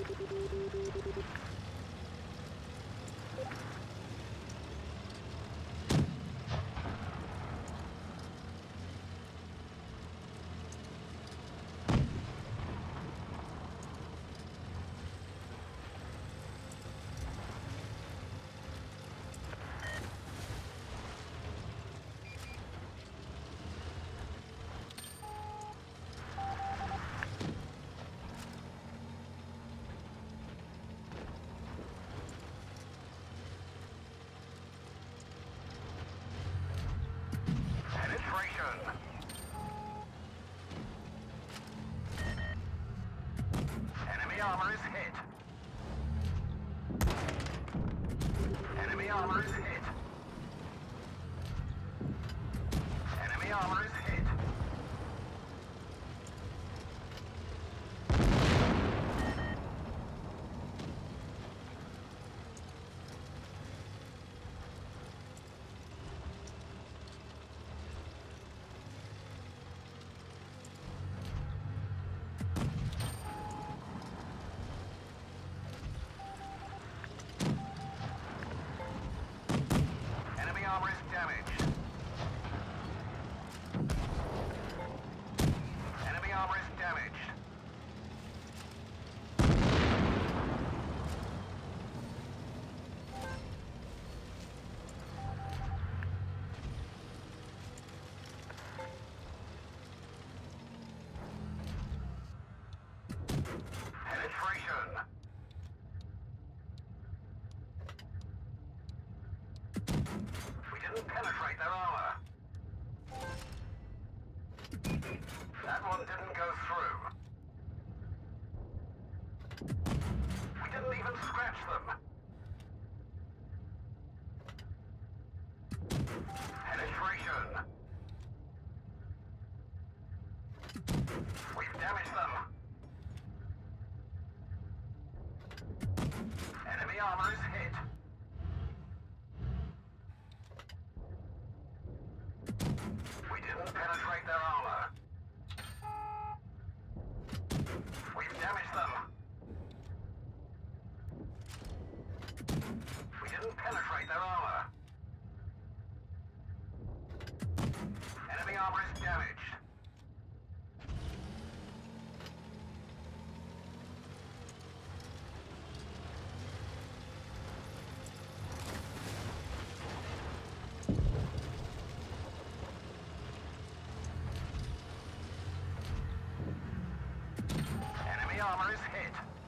Enemy armor is hit. Enemy armor is hit. Enemy armor is hit. Enemy armor is damaged. Enemy armor is damaged. Penetration. We didn't penetrate their armor. That one didn't go through. We didn't even scratch them. Penetration. We've damaged them. Enemy armor is hit. We didn't penetrate their armor. We've damaged them. We didn't penetrate their armor. Enemy armor is damaged. Enemy armor is hit.